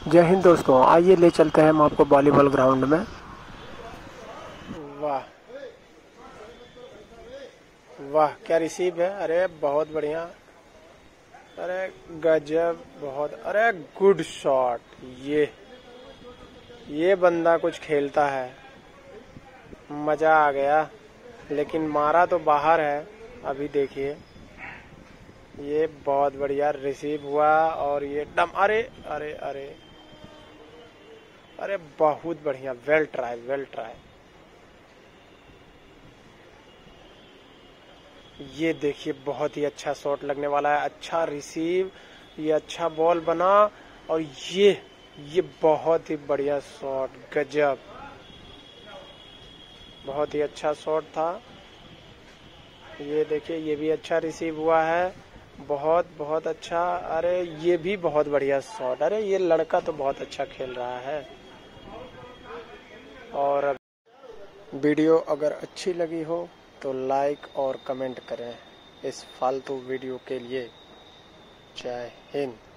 जय हिंद दोस्तों, आइए ले चलते हैं हम आपको वॉलीबॉल ग्राउंड में। वाह वाह, क्या रिसीव है। अरे बहुत बढ़िया, अरे गजब, बहुत, अरे गुड शॉट। ये बंदा कुछ खेलता है, मजा आ गया। लेकिन मारा तो बाहर है। अभी देखिए, ये बहुत बढ़िया रिसीव हुआ और ये डम, अरे अरे अरे अरे बहुत बढ़िया, वेल ट्राई वेल ट्राई। ये देखिए, बहुत ही अच्छा शॉट लगने वाला है, अच्छा रिसीव, ये अच्छा बॉल बना और ये बहुत ही बढ़िया शॉट, गजब, बहुत ही अच्छा शॉट था। ये देखिए, ये भी अच्छा रिसीव हुआ है, बहुत बहुत अच्छा। अरे ये भी बहुत बढ़िया शॉट, अरे ये लड़का तो बहुत अच्छा खेल रहा है। और वीडियो अगर अच्छी लगी हो तो लाइक और कमेंट करें इस फालतू वीडियो के लिए। जय हिंद।